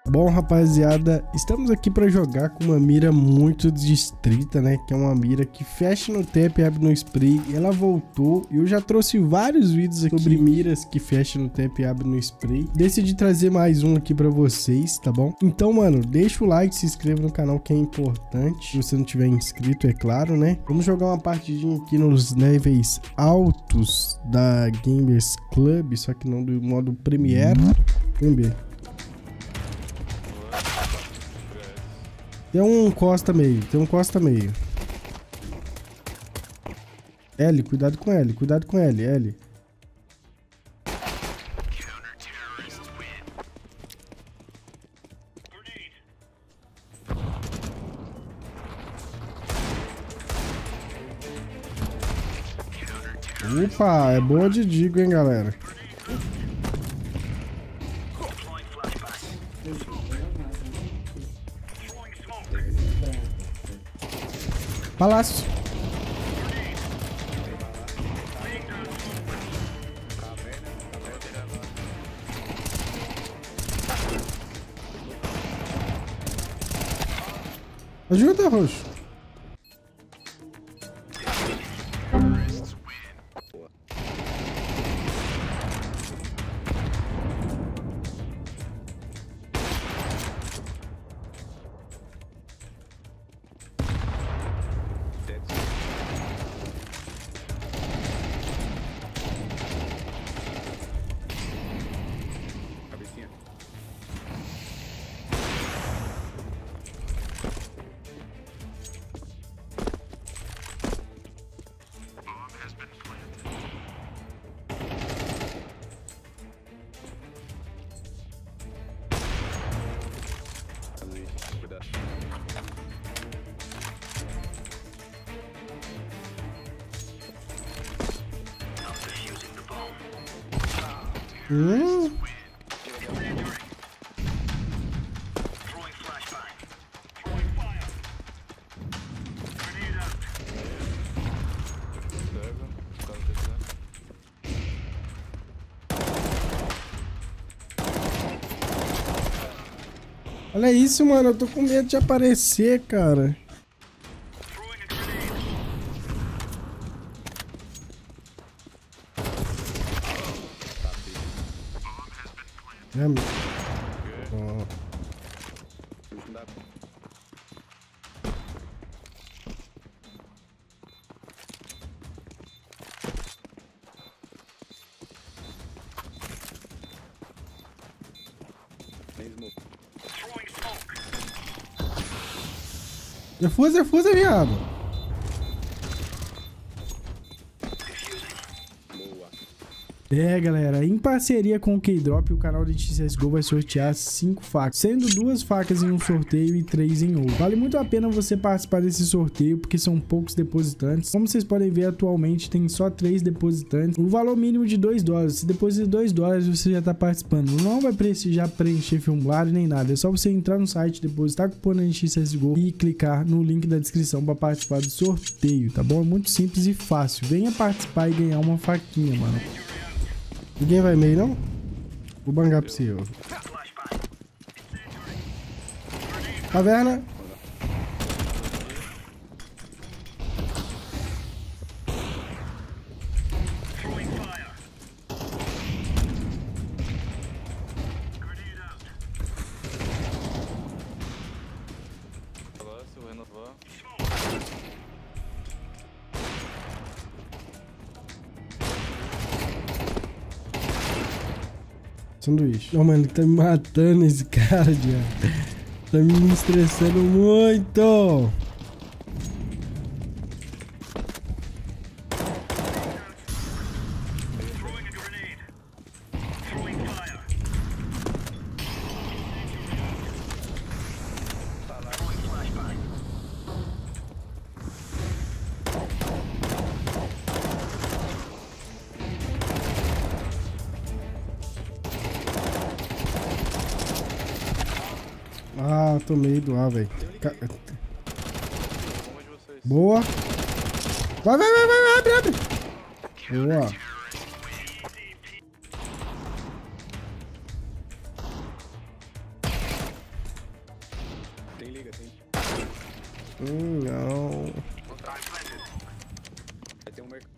Bom, rapaziada, estamos aqui para jogar com uma mira muito distrita, né? Que é uma mira que fecha no tap e abre no spray. Ela voltou e eu já trouxe vários vídeos aqui sobre miras que fecham no tap e abrem no spray. Decidi trazer mais um aqui para vocês, tá bom? Então, mano, deixa o like, se inscreva no canal que é importante. Se você não tiver inscrito, é claro, né? Vamos jogar uma partidinha aqui nos níveis altos da Gamers Club, só que não do modo Premiere. Vamos ver. Tem um costa meio, L, cuidado com L, L. Opa, é boa de digo, hein, galera. Palácio. Ajuda, Roxo. Olha isso, mano. Eu tô com medo de aparecer, cara. É, oh. Defusa, viado. É, galera, em parceria com o K-Drop, o canal de CSGO vai sortear 5 facas, sendo 2 facas em um sorteio e 3 em outro. Vale muito a pena você participar desse sorteio, porque são poucos depositantes. Como vocês podem ver, atualmente tem só 3 depositantes. O valor mínimo de $2. Se depositar $2, você já tá participando. Não vai precisar preencher formulário nem nada. É só você entrar no site, depositar cupom na CSGO e clicar no link da descrição para participar do sorteio, tá bom? É muito simples e fácil. Venha participar e ganhar uma faquinha, mano. Ninguém vai meio, não? Vou bangar pro seu. Caverna. Sanduíche. Não, mano, tá me matando esse cara, já. Tá me estressando muito. Ah, tomei do A, velho. Boa. Vai, abre. Boa. Tem liga, tem. Não. Vai ter um mercado.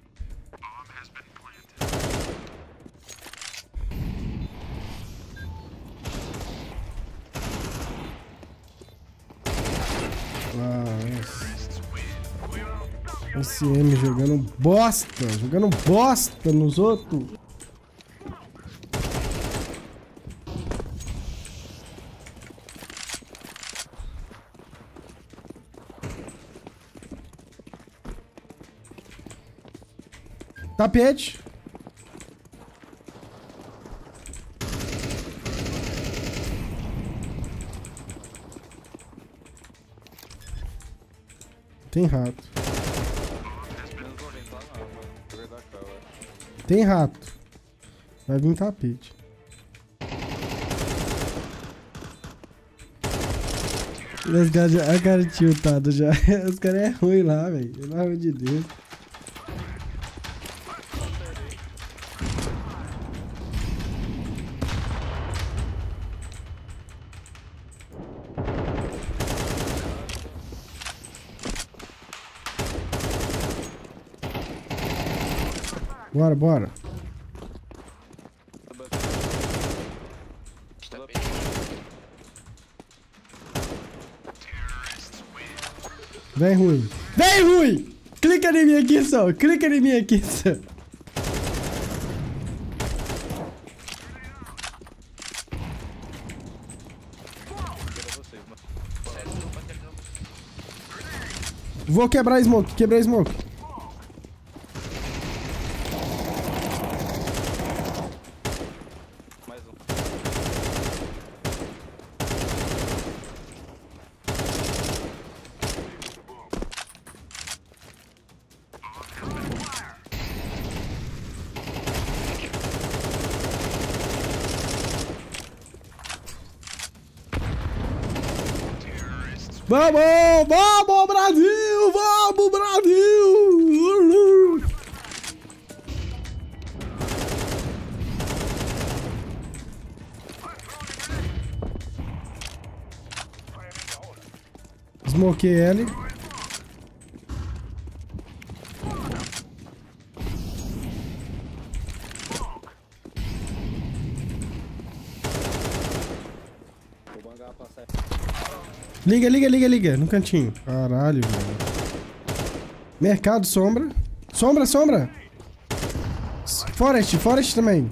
SM jogando bosta nos outros. Tapete. Tem rato. Tem rato. Vai vir tapete. Os caras já... A cara tiltado já. Os caras é ruim lá, velho. Pelo amor de Deus. Bora, bora. Vem, Rui. Vem, Rui! Clica em mim aqui, só. Clica em mim aqui, só. Vou quebrar a smoke, quebrar a smoke. Vamos, vamos, Brasil! Vamos, Brasil! Smokei ele. Liga, liga, liga, liga. No cantinho. Caralho, velho. Mercado, sombra. Sombra, sombra. Forest, Forest também.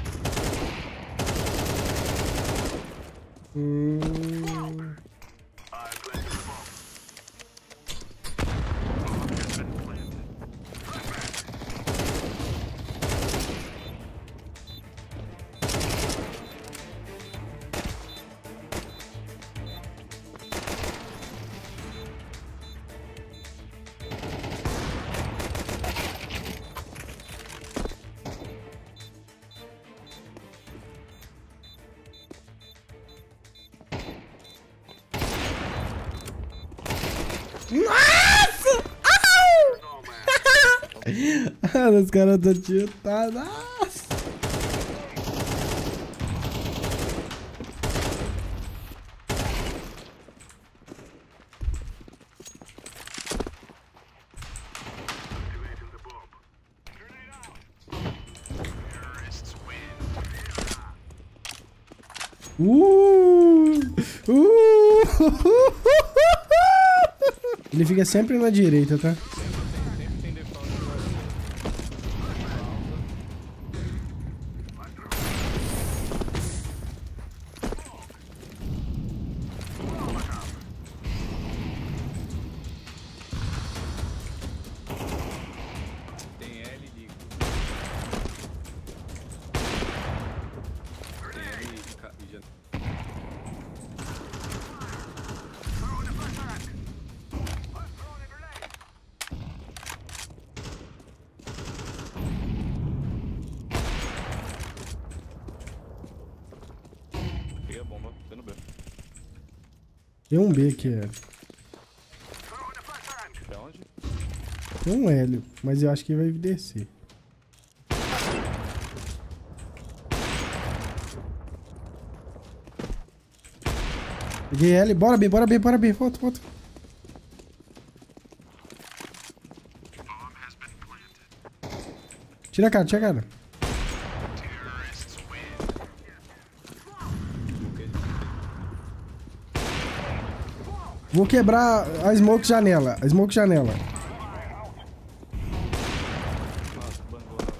Nossa! Os caras estão tiltados. Nossa! Ele fica sempre na direita, tá? Tem L e liga. Tem L e já. Peguei a bomba, tô no B. Tem um B aqui, é. Pra onde? Tem um Hélio, mas eu acho que vai descer. Peguei L. Bora B, bora B, bora B. Volta, volta. Tira a cara, tira a cara. Vou quebrar a smoke janela. A smoke janela. Nossa, bangou, velho.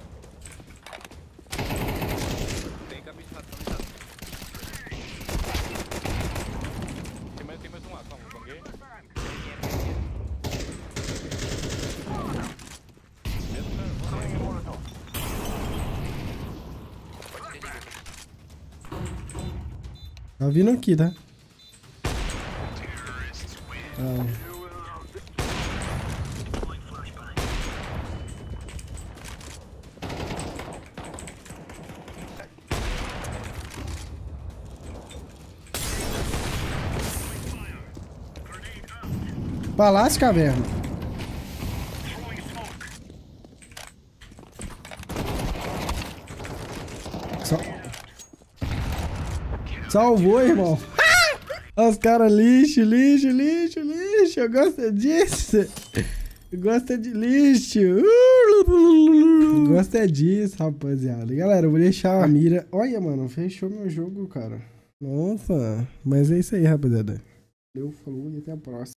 Tem cabine de rato, cabine de rato. Tem mais um lá, calma, banguei. Tá vindo aqui, tá? Ah. Palácio Caverna. Salvou, irmão. Os caras lixo, lixo, lixo, lixo. Eu gosto disso. Eu gosto de lixo. Eu gosto disso, rapaziada. Galera, eu vou deixar a mira. Olha, mano, fechou meu jogo, cara. Nossa. Mas é isso aí, rapaziada. Valeu, falou e até a próxima.